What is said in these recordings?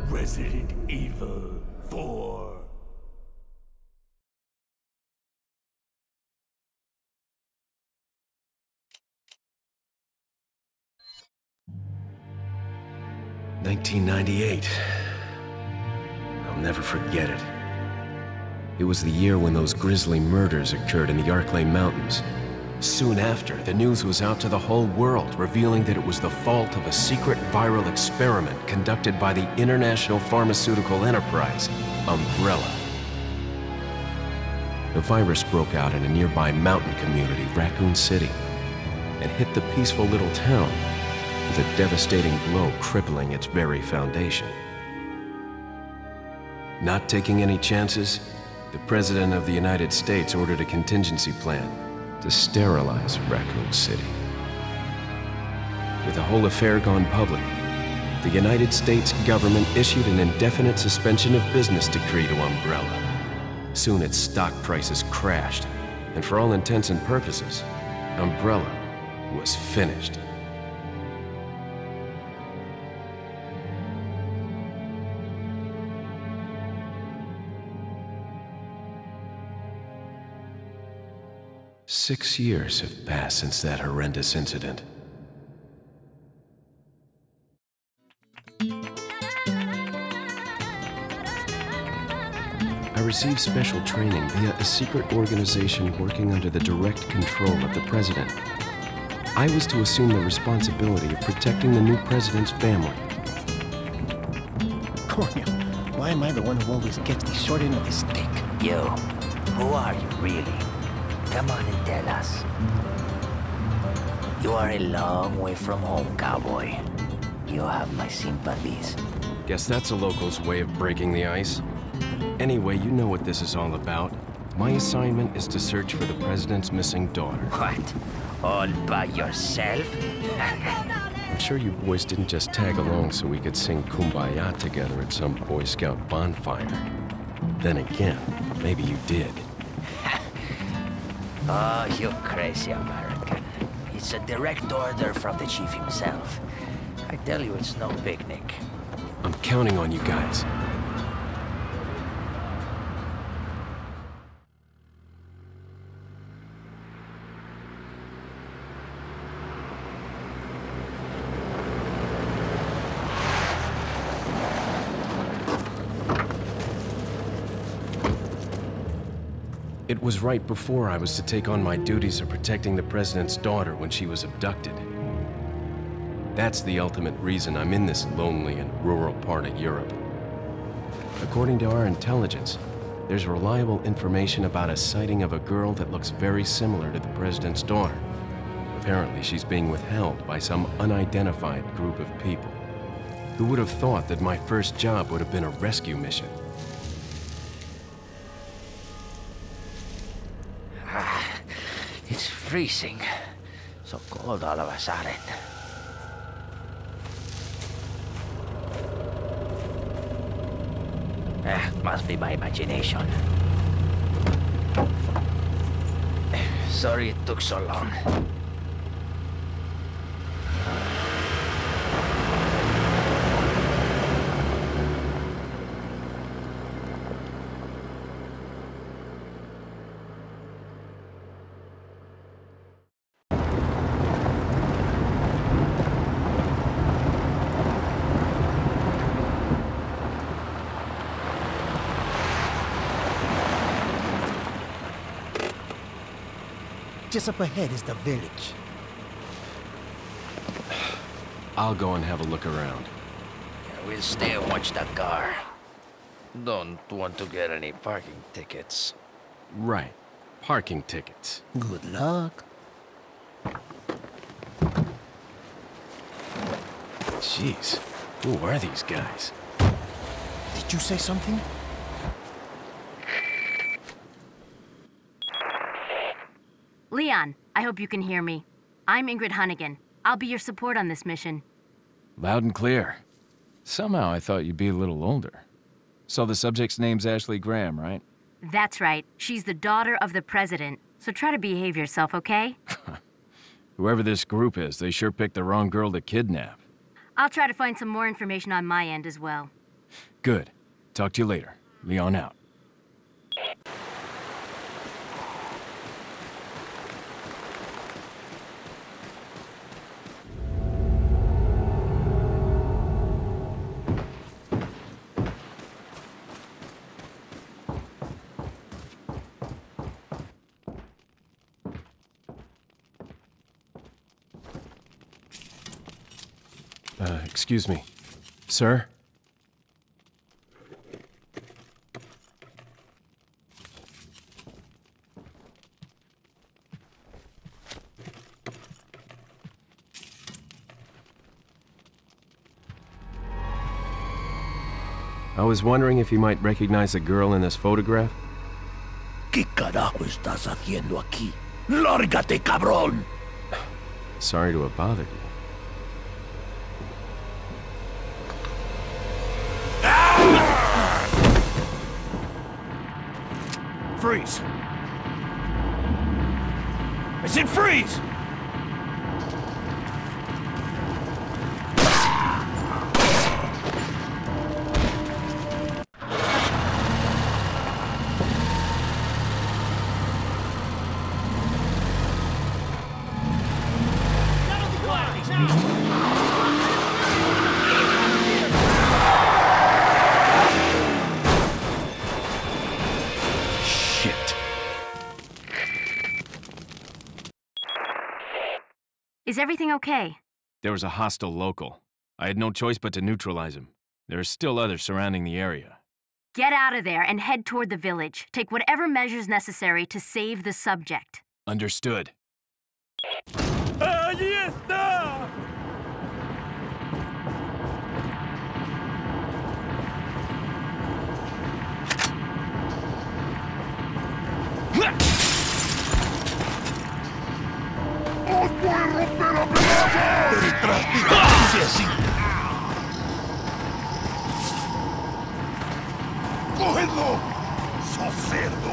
Resident Evil 4. "1998. I'll never forget it. It was the year when those grisly murders occurred in the Arklay Mountains. Soon after, the news was out to the whole world, revealing that it was the fault of a secret viral experiment conducted by the international pharmaceutical enterprise, Umbrella. The virus broke out in a nearby mountain community, Raccoon City, and hit the peaceful little town with a devastating blow crippling its very foundation. Not taking any chances, the President of the United States ordered a contingency plan to sterilize Raccoon City. With the whole affair gone public, the United States government issued an indefinite suspension of business decree to Umbrella. Soon its stock prices crashed, and for all intents and purposes, Umbrella was finished. "6 years have passed since that horrendous incident. I received special training via a secret organization working under the direct control of the president. I was to assume the responsibility of protecting the new president's family. Coño, why am I the one who always gets the short end of the stick? You, who are you really? Come on and tell us. You are a long way from home, cowboy. You have my sympathies. Guess that's a local's way of breaking the ice. Anyway, you know what this is all about. My assignment is to search for the president's missing daughter. What? All by yourself? I'm sure you boys didn't just tag along so we could sing Kumbaya together at some Boy Scout bonfire. But then again, maybe you did. Oh, you crazy American. It's a direct order from the chief himself. I tell you, it's no picnic. I'm counting on you guys. It was right before I was to take on my duties of protecting the president's daughter when she was abducted. That's the ultimate reason I'm in this lonely and rural part of Europe. According to our intelligence, there's reliable information about a sighting of a girl that looks very similar to the president's daughter. Apparently, she's being withheld by some unidentified group of people. Who would have thought that my first job would have been a rescue mission? It's freezing. So cold all of a sudden. Must be my imagination. Sorry it took so long. Just up ahead is the village. I'll go and have a look around. Yeah, we'll stay and watch that car. Don't want to get any parking tickets. Right. Parking tickets. Good luck. Jeez. Who are these guys? Did you say something? Leon, I hope you can hear me. I'm Ingrid Hunnigan. I'll be your support on this mission. Loud and clear. Somehow I thought you'd be a little older. So the subject's name's Ashley Graham, right? That's right. She's the daughter of the president. So try to behave yourself, okay? Whoever this group is, they sure picked the wrong girl to kidnap. I'll try to find some more information on my end as well. Good. Talk to you later. Leon out. Excuse me. Sir? I was wondering if you might recognize the girl in this photograph? ¿Qué carajo estás haciendo aquí? ¡Lárgate, cabrón! Sorry to have bothered you. Freeze! I said freeze! Is everything okay? There was a hostile local. I had no choice but to neutralize him. There are still others surrounding the area. Get out of there and head toward the village. Take whatever measures necessary to save the subject. Understood. ¡Allí está! ¡Os voy a romper a pedazos! ¡Detrás de ti, así! ¡Cógedlo! ¡Sos cerdo!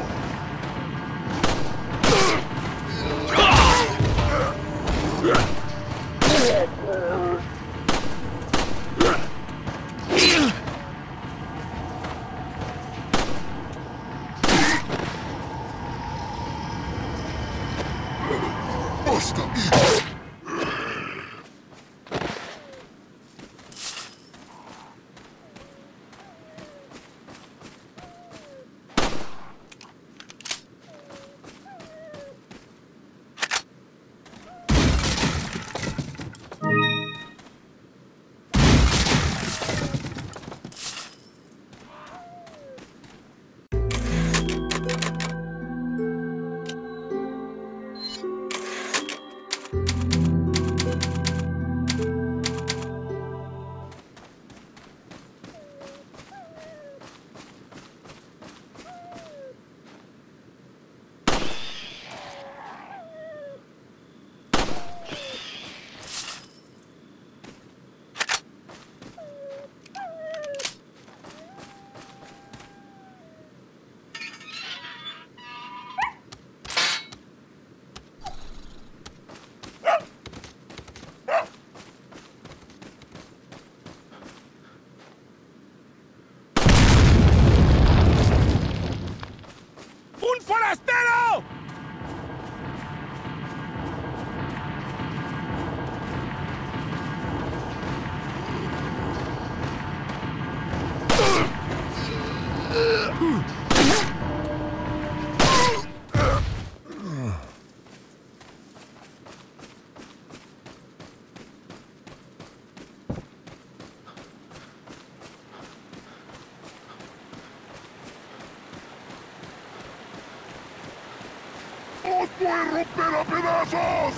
¡Os voy a romper a pedazos!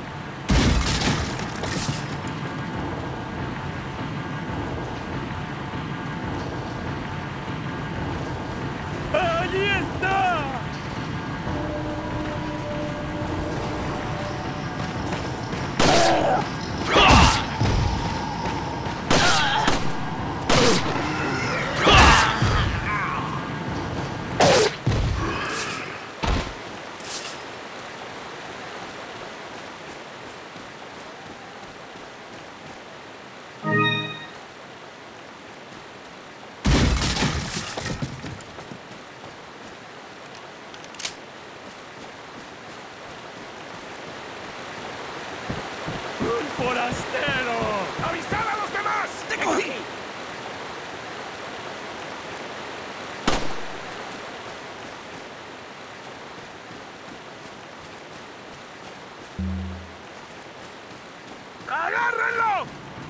¡Allí está! ¡Forastero! ¡Avisad a los demás! ¡Te cogí! ¡Agárrenlo!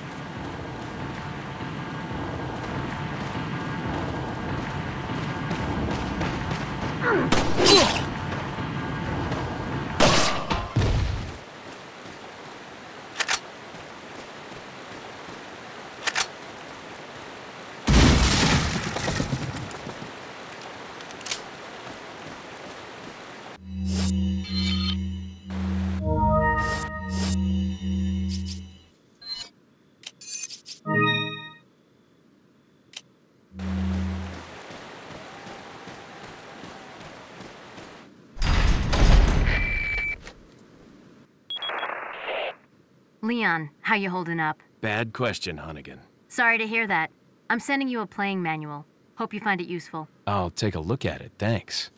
Leon, how you holding up? Bad question, Hunnigan. Sorry to hear that. I'm sending you a playing manual. Hope you find it useful. I'll take a look at it, thanks.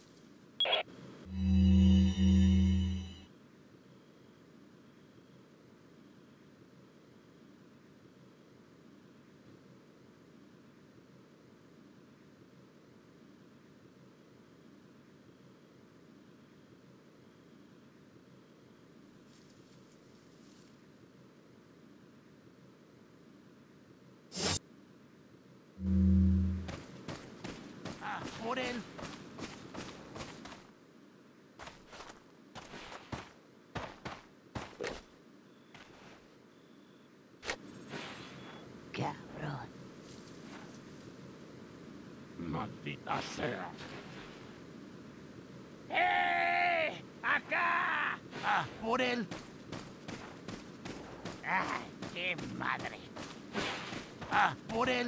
Por él. Cabrón. ¡Maldita sea! ¡Acá! Por él. ¡Ay, qué madre! Por él.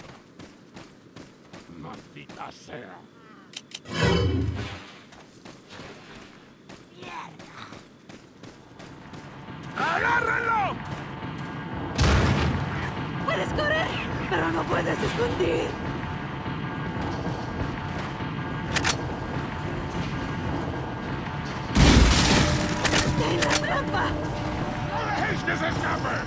¡Maldita sea! ¡Mierda! ¡Agárrenlo! Puedes correr, pero no puedes esconder. ¡Está en la trampa! ¡No dejéis que se escape!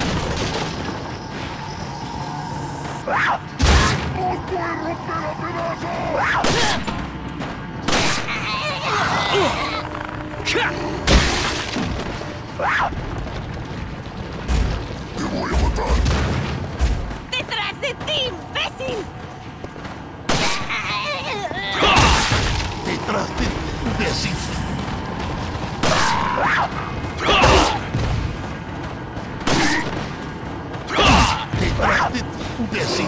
¡Os voy a romper a pedazos! ¡Te voy a matar! ¡Detrás de ti, imbécil! ¡Detrás de ti, imbécil! ¡Detrás de ti, imbécil!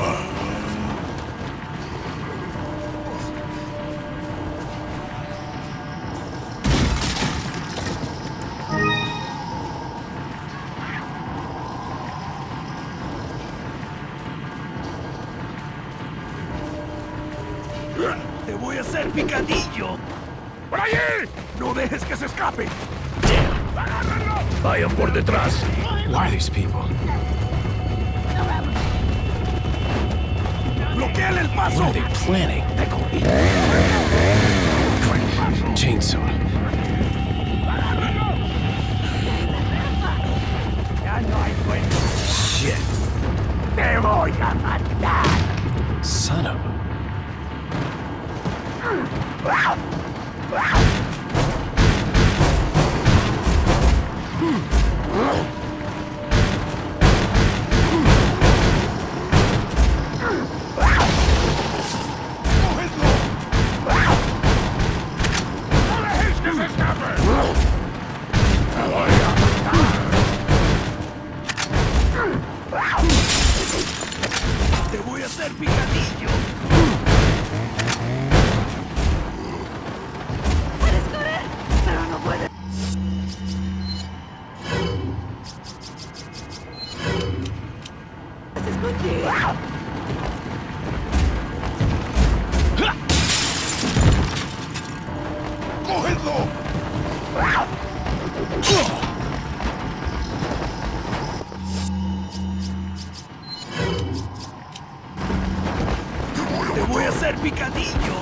¡Te voy a hacer picadillo! ¡Por allí! ¡No dejes que se escape! ¡Agárrenlo! ¡Vayan por detrás! Who are these people? ¡Bloqueale el What paso! are they planning? Crap. Chainsaw. ¡Ya no hay cuenta! Shit. ¡Te voy a matar! Son of a... ¡No dejéis que se escape! ¡Me voy a matar! ¡Te voy a hacer picadillo! Puedes correr, pero no puedes. Esconder. ¡Cogedlo! ¡Te voy a hacer picadillo!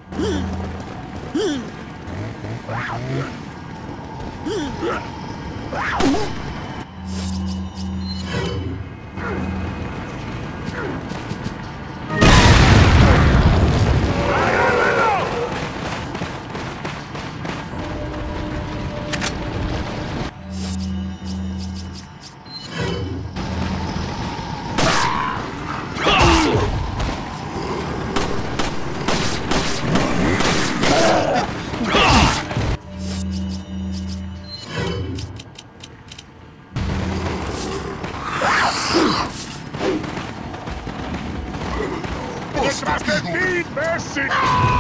¡Detrás de ti, imbécil!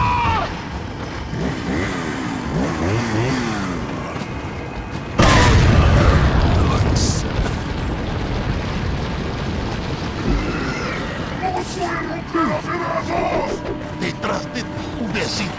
¡Detrás de ti, imbécil!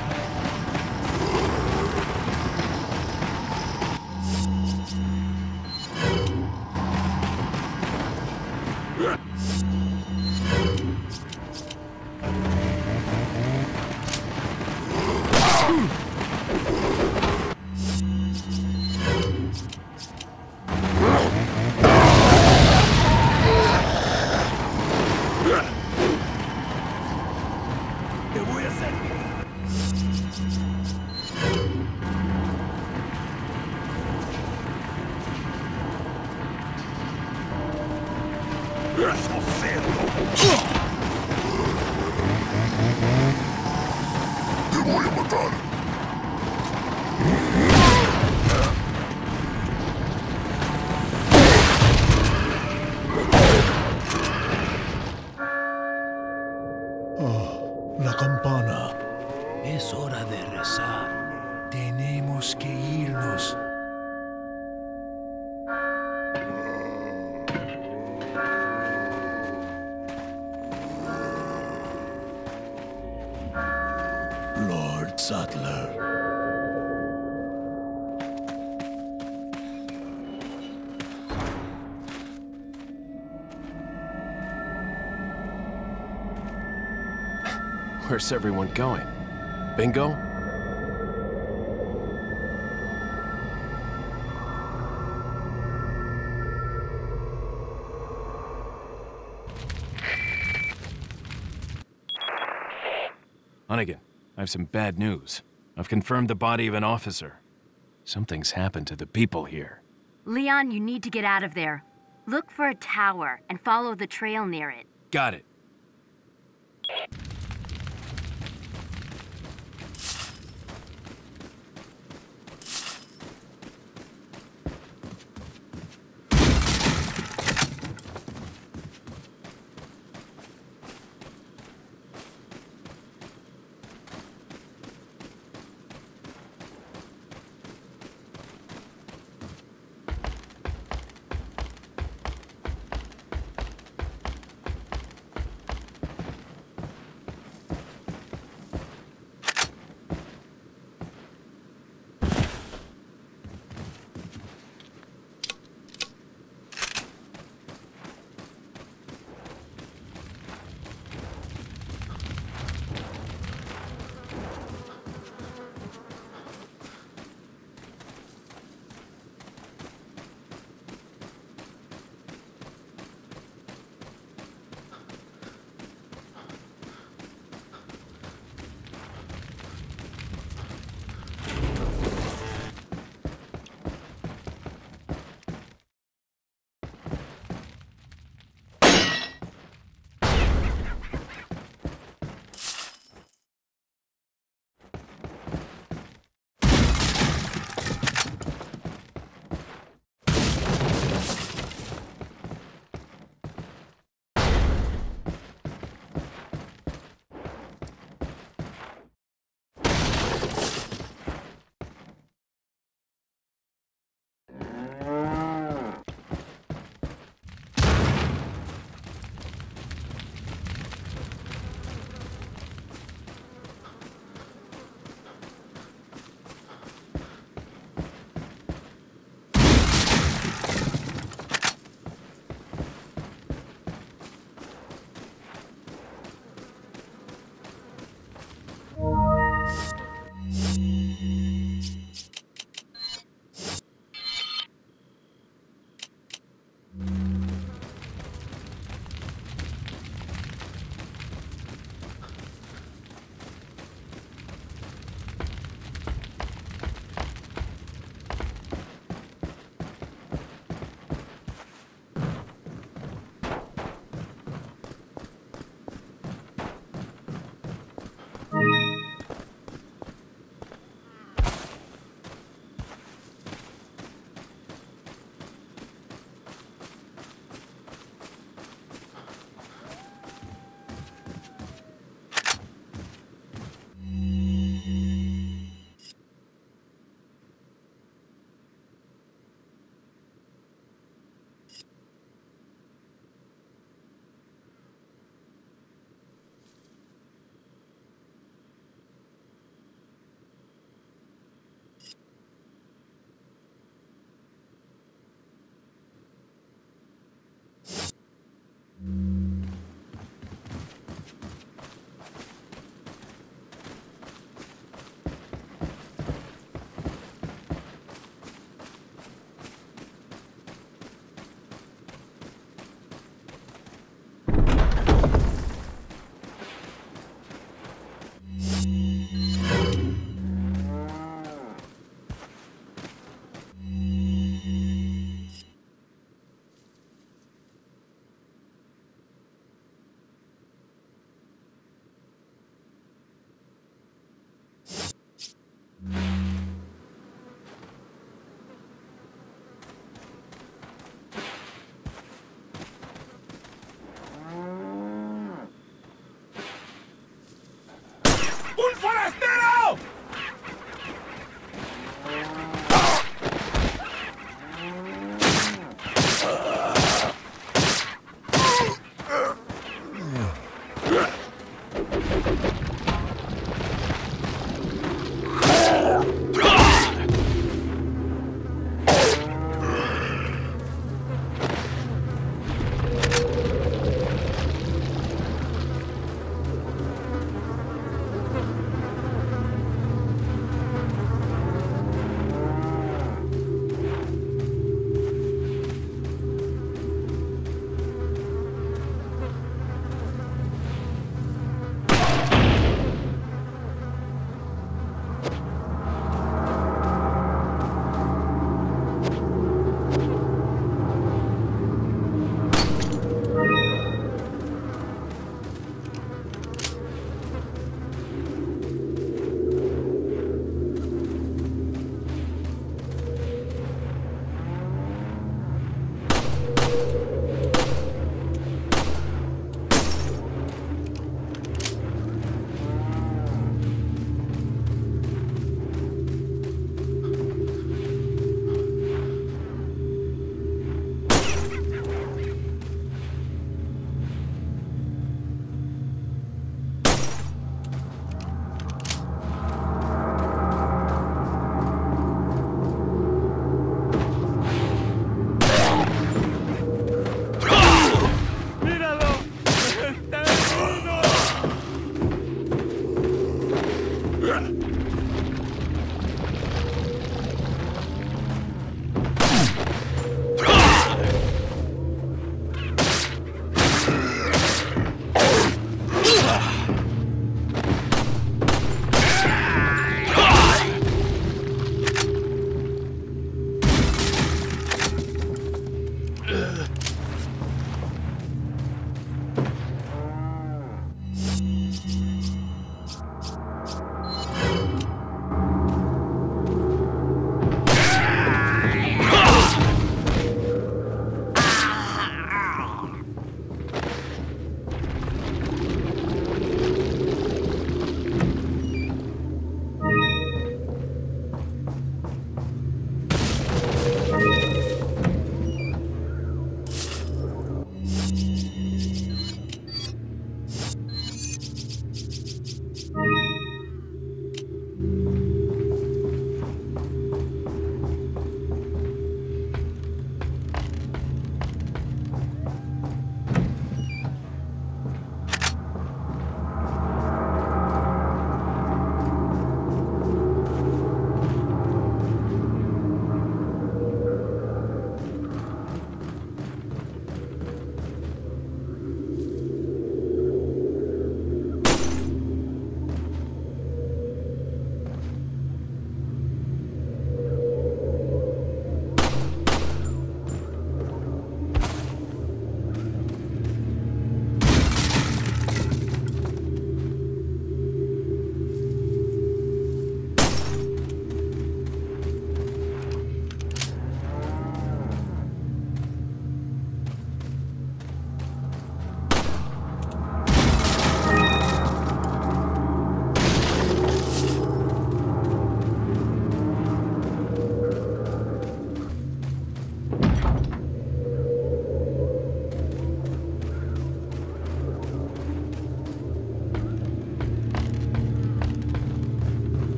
Te voy a hacer ¡Eso cerdo! ¡Te voy a matar! Oh, la campana. Es hora de rezar. Tenemos que irnos. Lord Sattler. Where's everyone going? Bingo? Hunnigan, I have some bad news. I've confirmed the body of an officer. Something's happened to the people here. Leon, you need to get out of there. Look for a tower and follow the trail near it. Got it.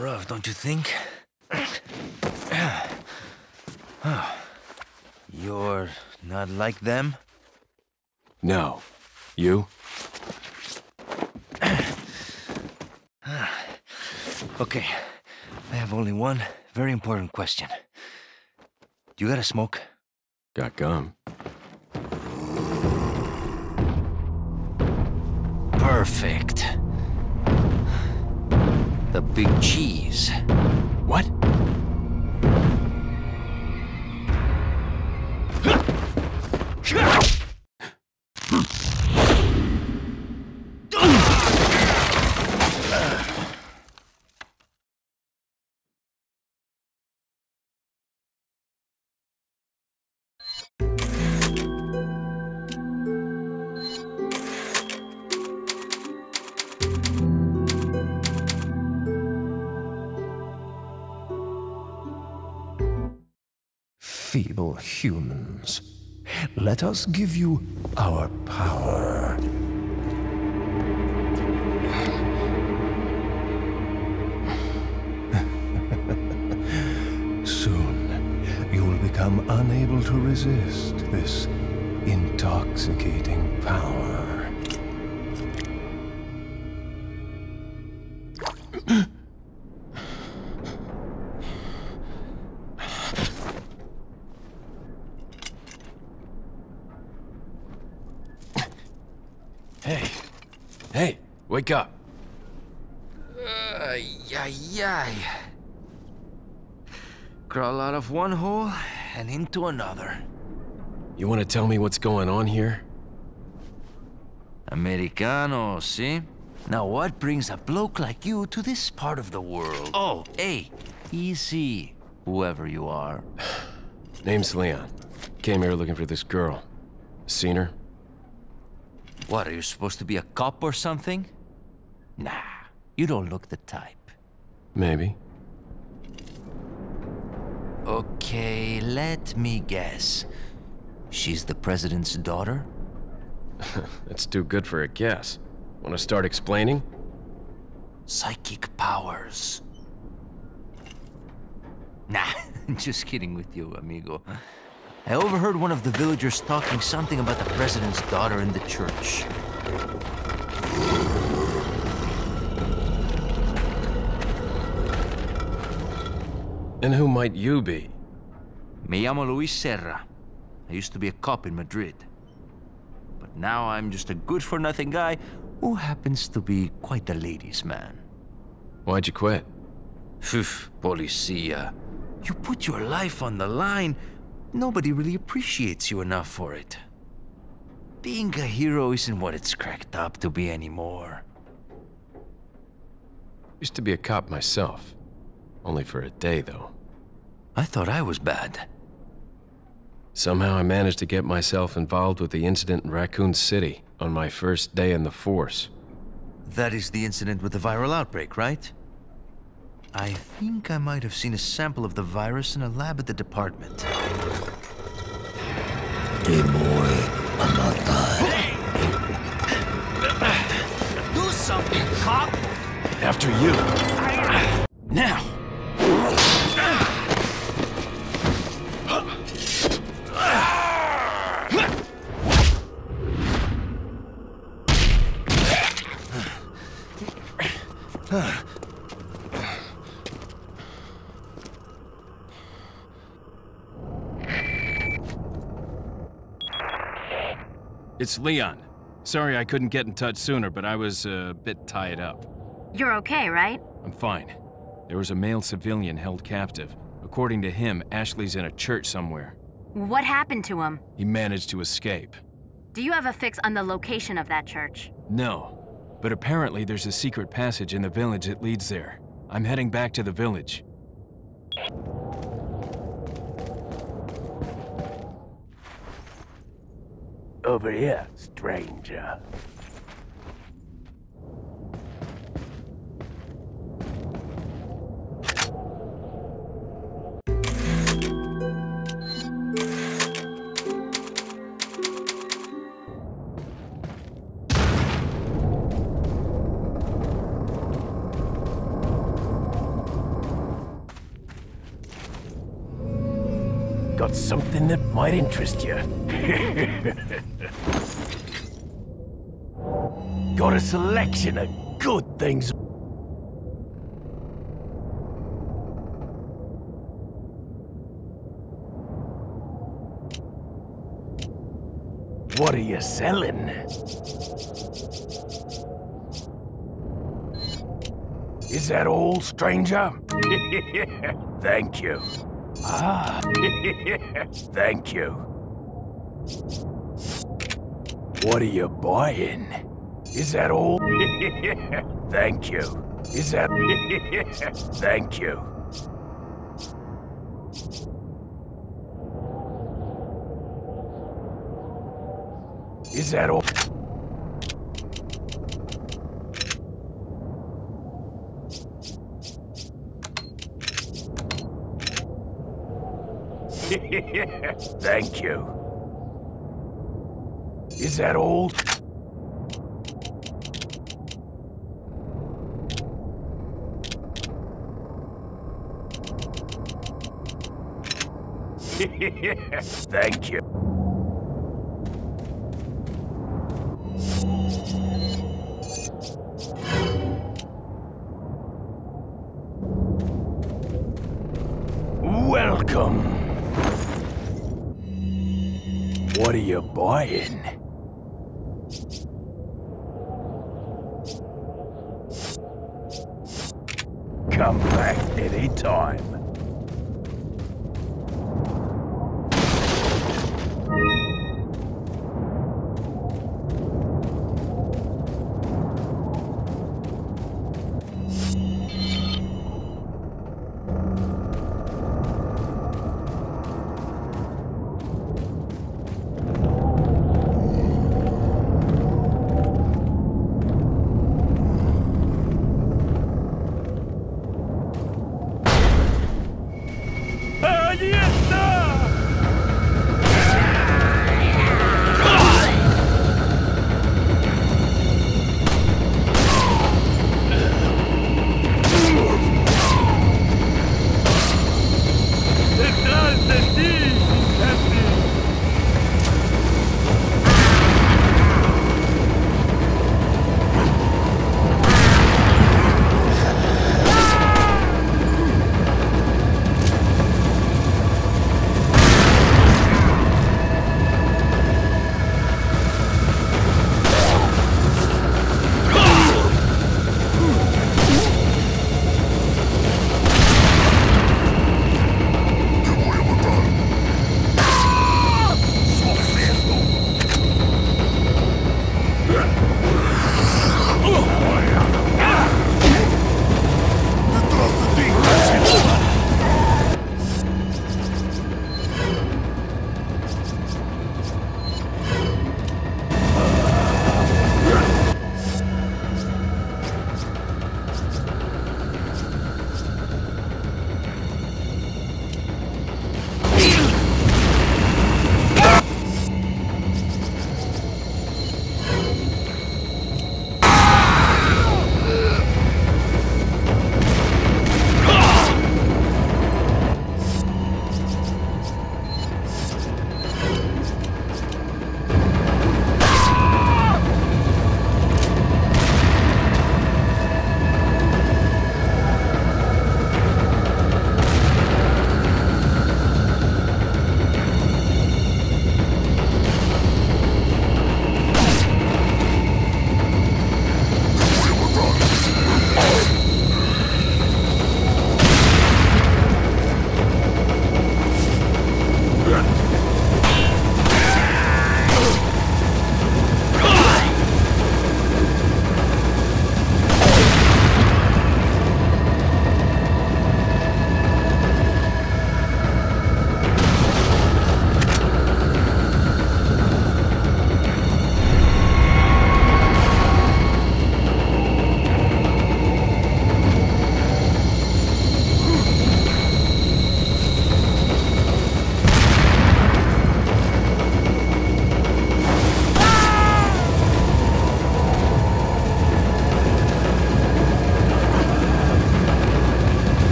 rough, don't you think? You're not like them? No. You? Okay, I have only one very important question. You got a smoke? Got gum. Perfect. The big cheese. What? Feeble humans, let us give you our power. Soon, you will become unable to resist this intoxicating power. Hey, wake up. Ay. Crawl out of one hole and into another. You want to tell me what's going on here? Americano, see? Now what brings a bloke like you to this part of the world? Oh, hey, easy, whoever you are. Name's Leon. Came here looking for this girl. Seen her? What, are you supposed to be a cop or something? Nah, you don't look the type. Maybe. Okay, let me guess. She's the president's daughter? That's too good for a guess. Want to start explaining? Psychic powers. Nah, just kidding with you, amigo. I overheard one of the villagers talking something about the president's daughter in the church. And who might you be? Me llamo Luis Serra. I used to be a cop in Madrid. But now I'm just a good-for-nothing guy who happens to be quite a ladies' man. Why'd you quit? Phew, policia. You put your life on the line. Nobody really appreciates you enough for it. Being a hero isn't what it's cracked up to be anymore. Used to be a cop myself. Only for a day, though. I thought I was bad. Somehow I managed to get myself involved with the incident in Raccoon City on my first day in the force. That is the incident with the viral outbreak, right? I think I might have seen a sample of the virus in a lab at the department. Hey boy, I'm not dying. Do something, cop! After you. Now! It's Leon. Sorry I couldn't get in touch sooner, but I was a bit tied up. You're okay, right? I'm fine. There was a male civilian held captive. According to him, Ashley's in a church somewhere. What happened to him? He managed to escape. Do you have a fix on the location of that church? No, but apparently there's a secret passage in the village that leads there. I'm heading back to the village. Over here, stranger. got something that might interest you. Got a selection of good things. What are you selling? Is that all, stranger? Thank you. Ah, thank you. What are you buying? Is that all? Thank you. Is that... Thank you. Is that all? Thank you. Is that all? Thank you. Welcome. What are you buying? Come back anytime.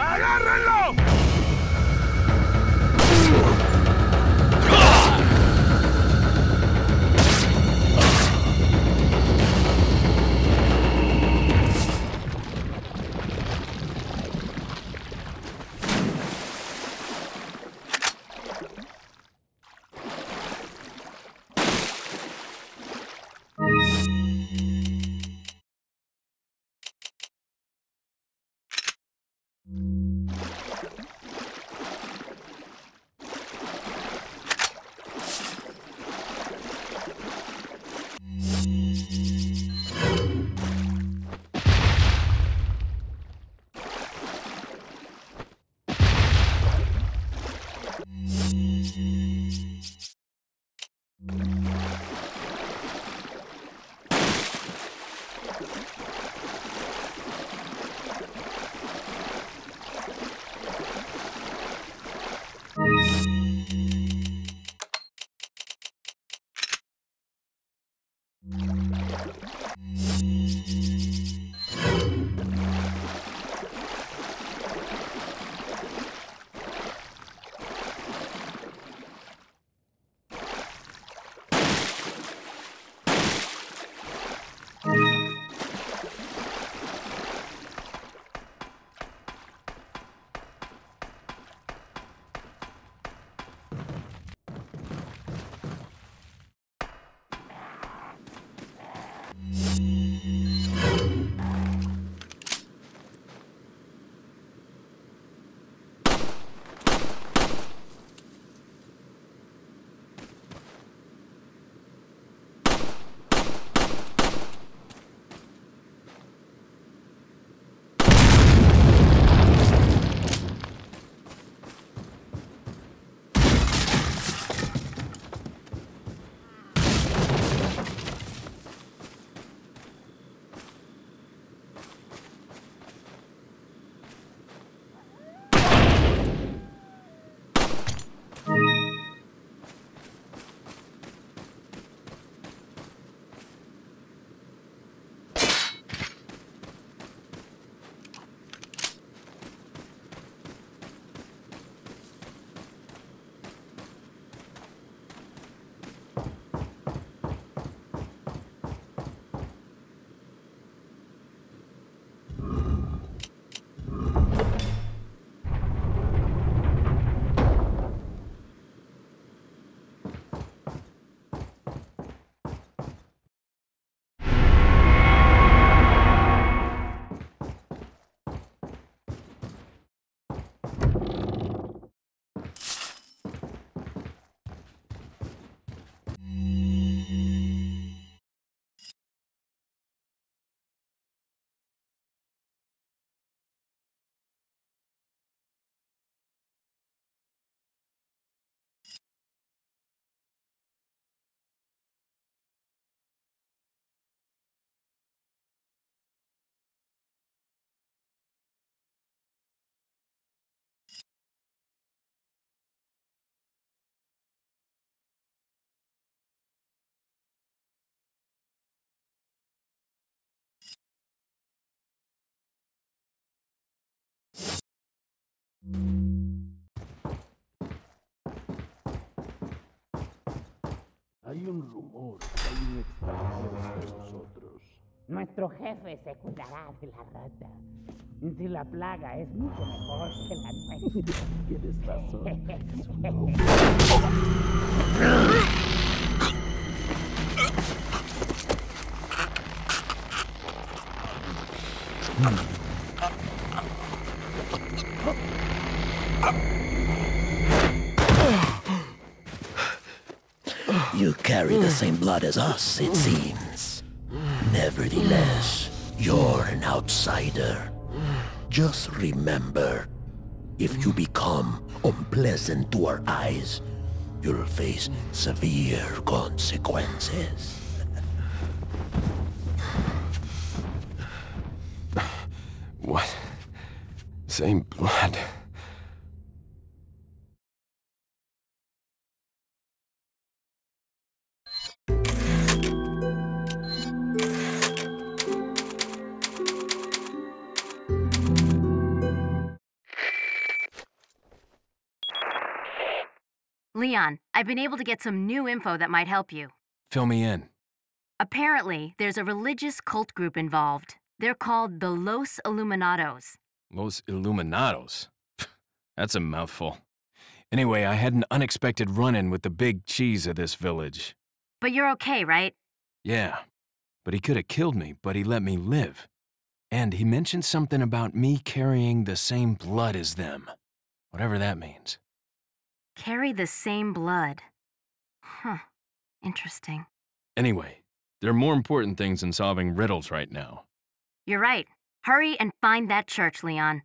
¡Agárrenlo! Hay un rumor que hay un extranjero entre nosotros. Nuestro jefe se cuidará de la rata. Si la plaga es mucho mejor que la nuestra. Tienes razón. You carry the same blood as us, it seems. Nevertheless, you're an outsider. Just remember, if you become unpleasant to our eyes, you'll face severe consequences. What? Same blood. Leon, I've been able to get some new info that might help you. Fill me in. Apparently, there's a religious cult group involved. They're called the Los Illuminados. Los Illuminados? That's a mouthful. Anyway, I had an unexpected run-in with the big cheese of this village. But you're okay, right? Yeah, but he could have killed me, but he let me live. And he mentioned something about me carrying the same blood as them. Whatever that means. Carry the same blood. Huh. Interesting. Anyway, there are more important things than solving riddles right now. You're right. Hurry and find that church, Leon.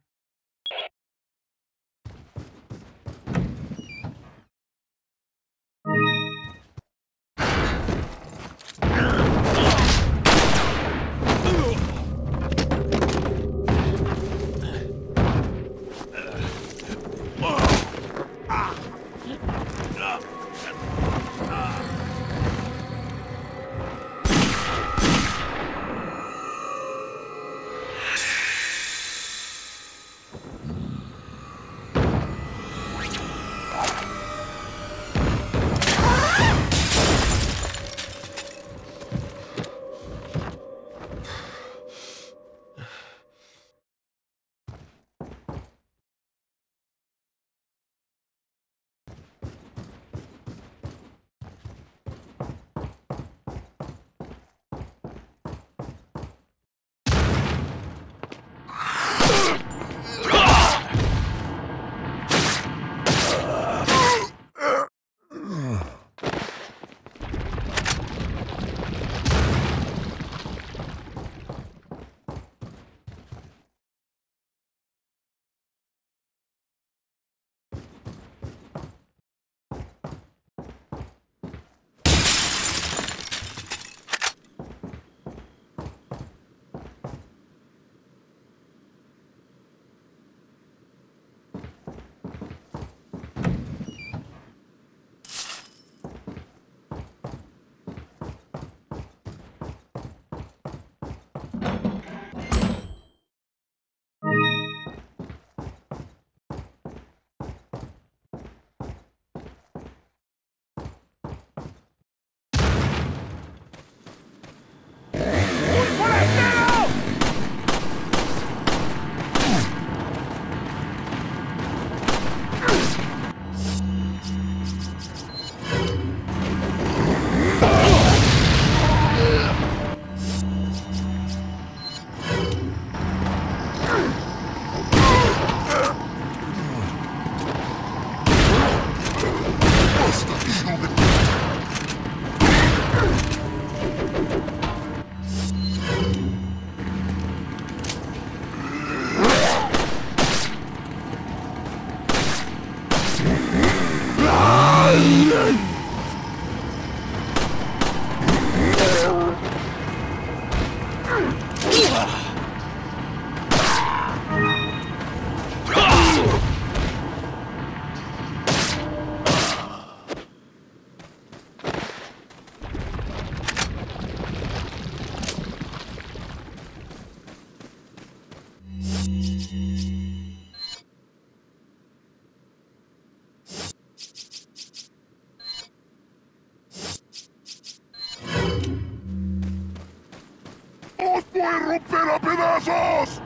¡Romper a pedazos!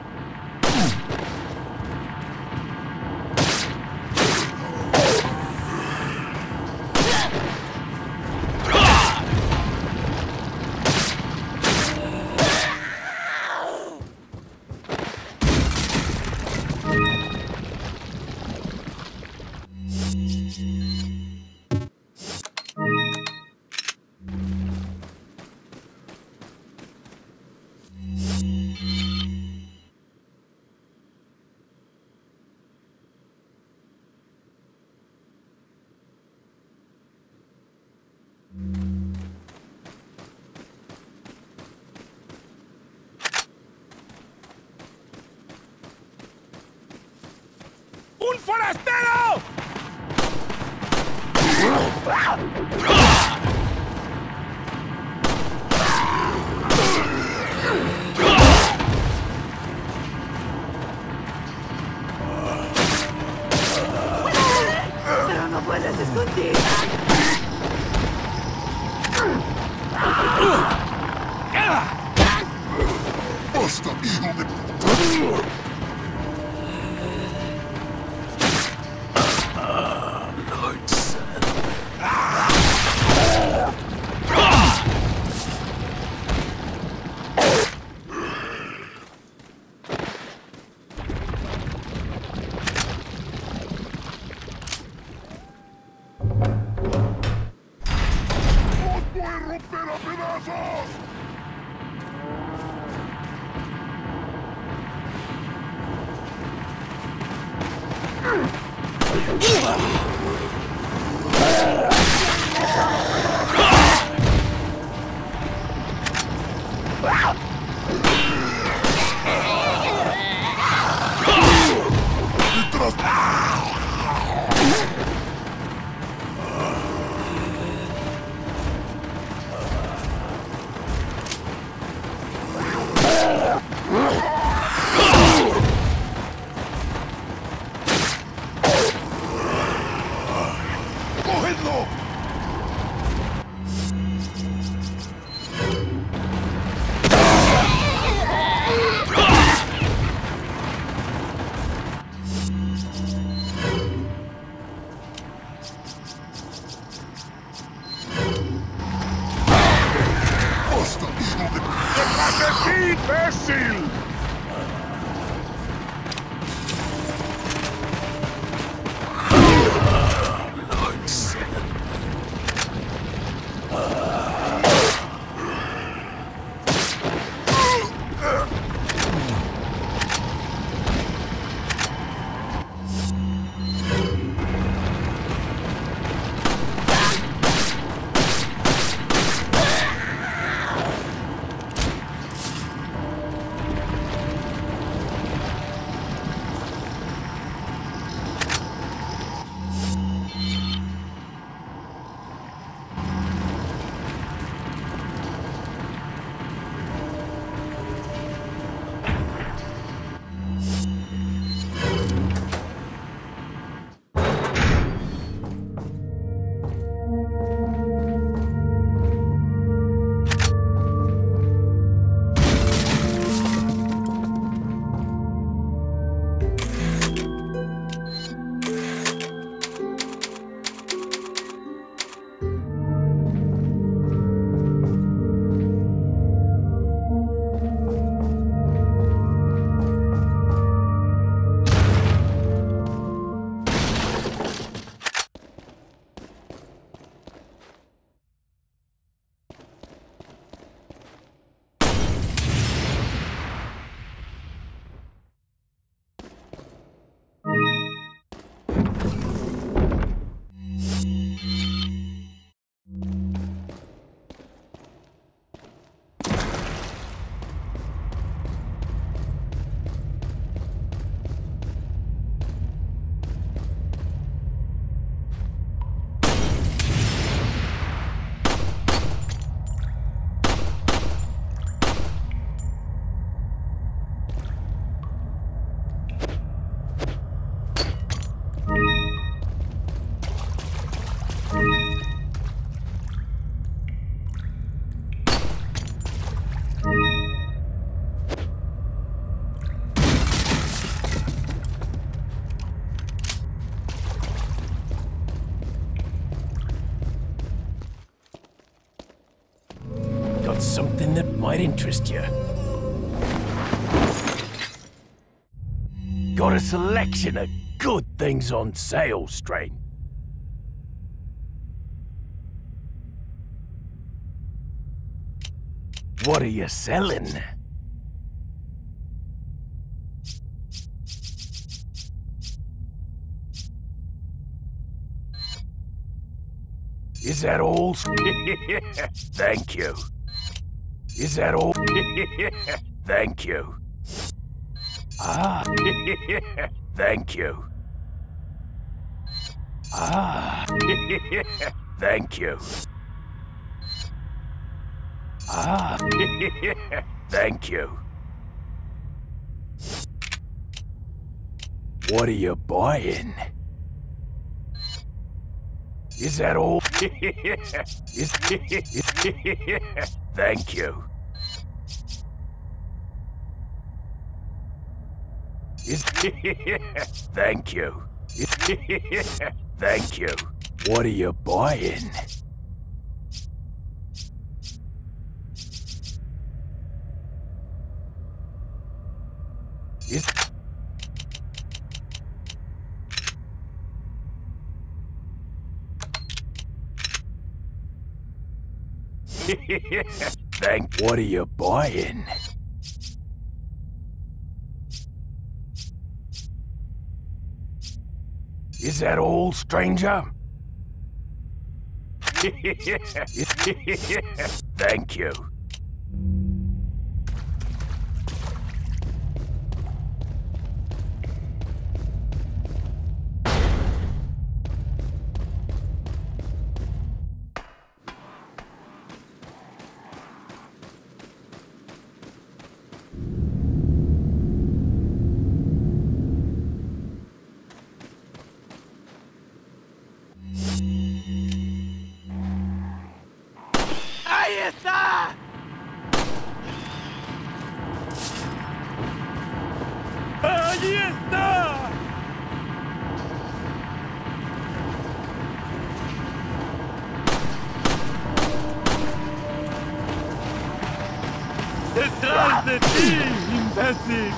¡Un forastero! Pero no puedes esconder. Basta, hijo de... ¡Imbécil! Something that might interest you. Got a selection of good things on sale, Strain. What are you selling? Is that all? Thank you. Is that all? Thank you. Ah, thank you. Ah, thank you. Ah, thank you. What are you buying? Is that all? Thank you. Thank you. Thank you. What are you buying? What are you buying? Is that all, stranger? Thank you. ¡Ahí está! ¡Allí está! ¡Detrás de ti, imbécil!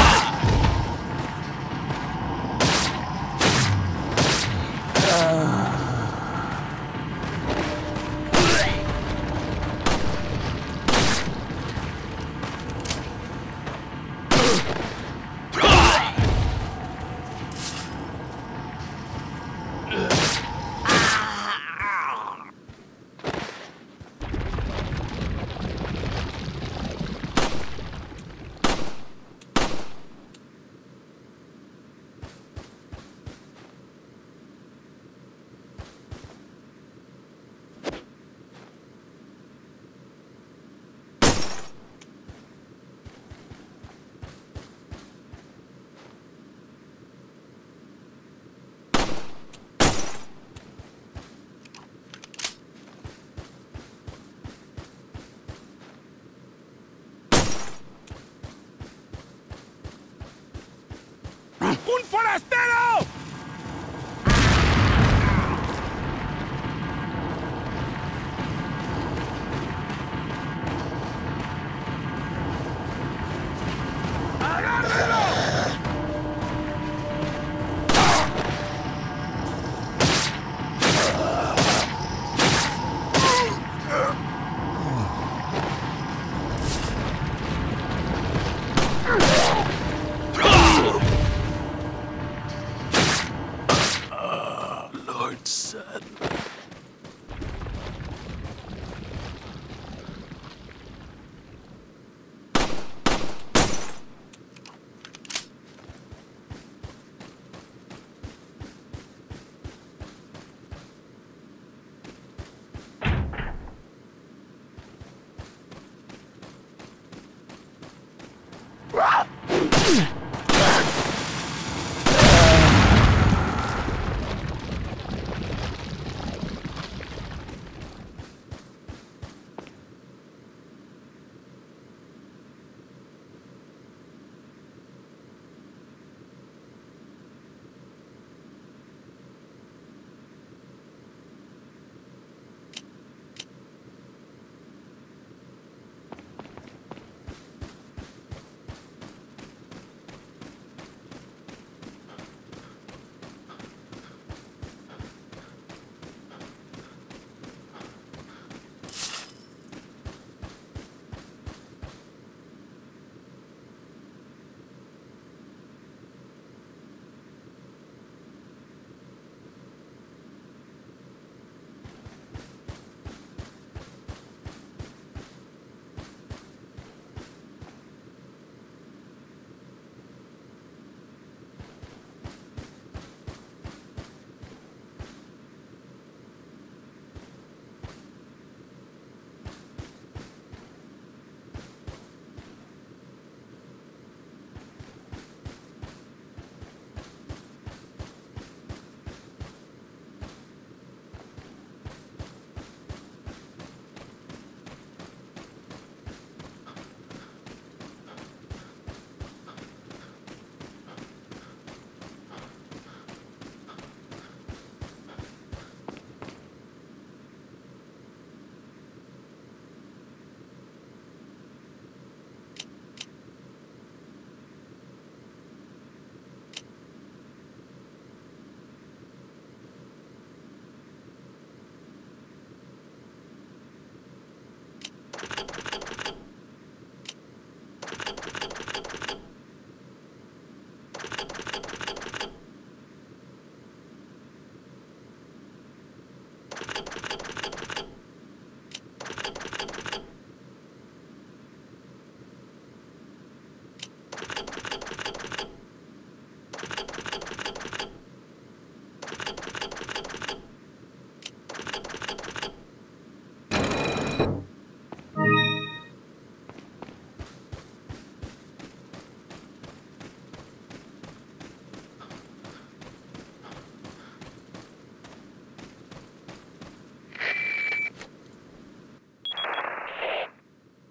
¡Un forastero!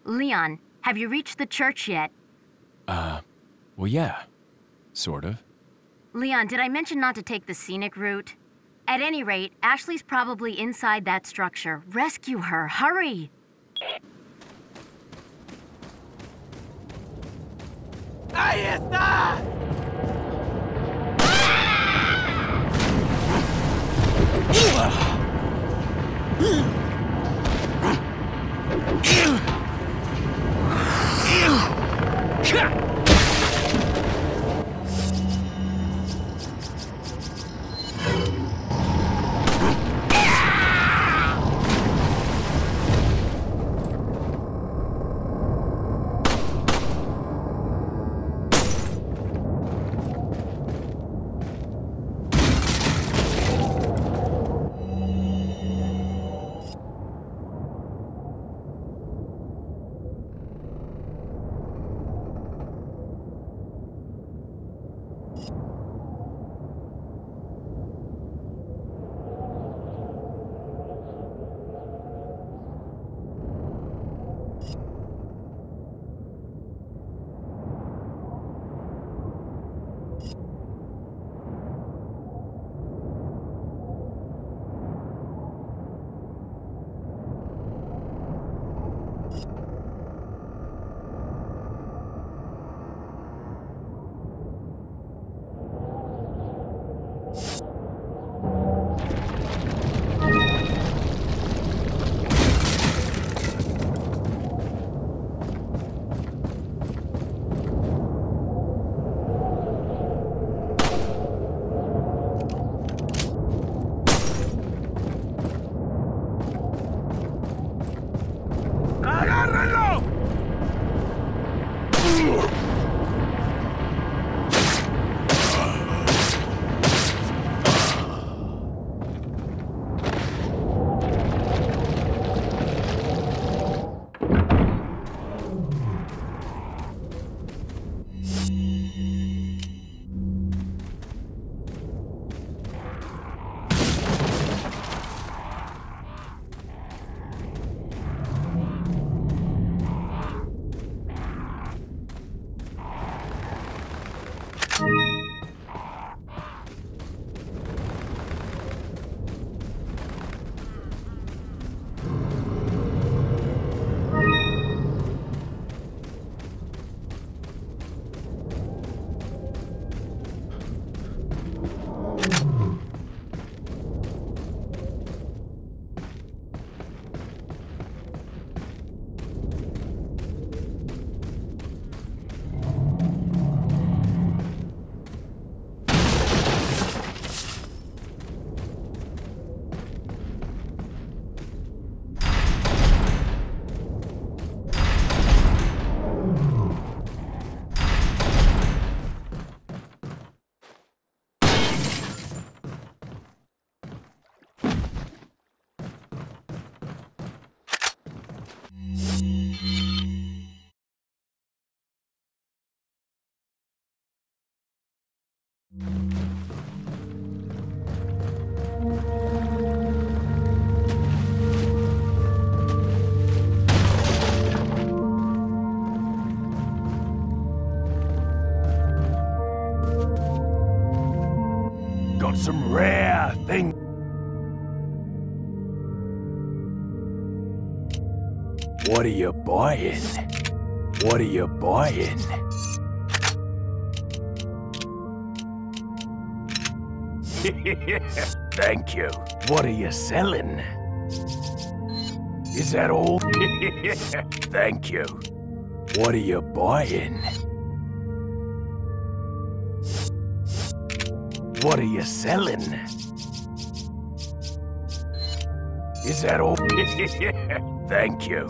Leon, have you reached the church yet? Well, yeah. Sort of. Leon, did I mention not to take the scenic route? At any rate, Ashley's probably inside that structure. Rescue her, hurry! ¡Ahí está! Got some rare things. What are you buying? What are you buying? Thank you. What are you selling? Is that all? Thank you. What are you buying? What are you selling? Is that all? Thank you.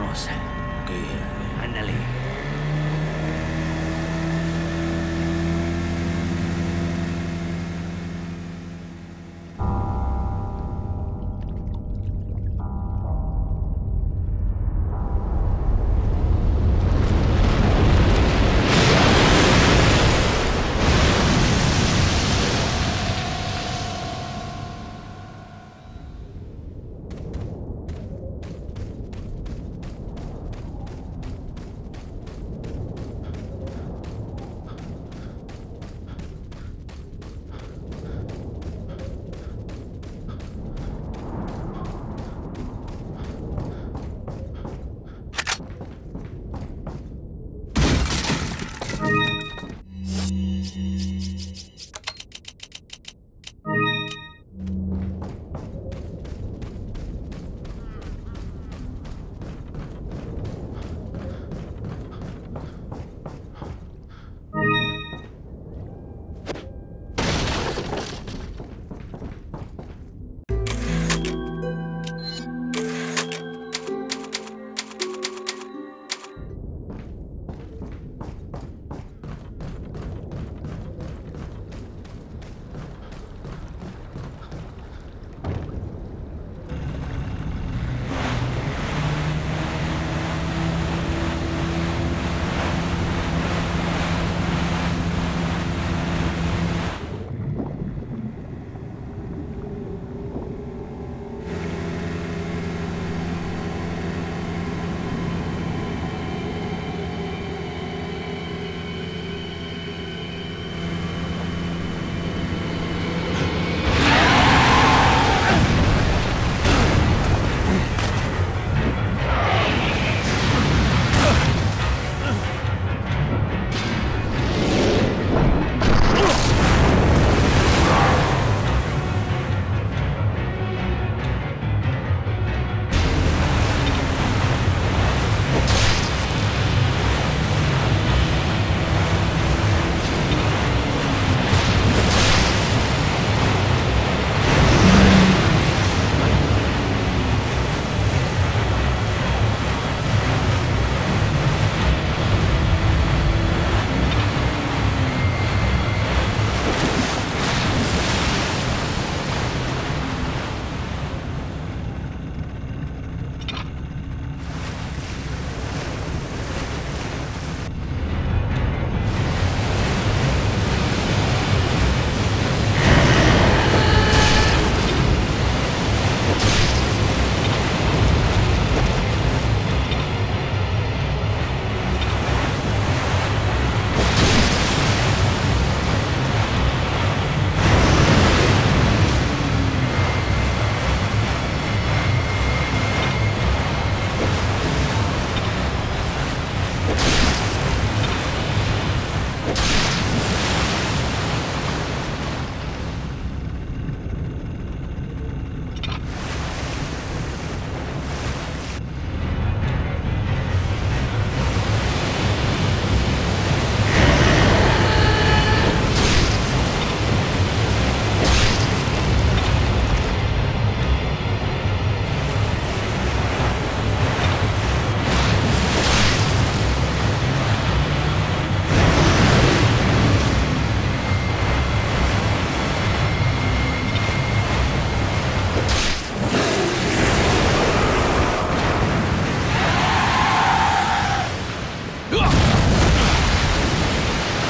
vamos. Ok, ándale.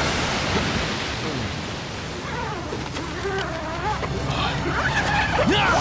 Yeah!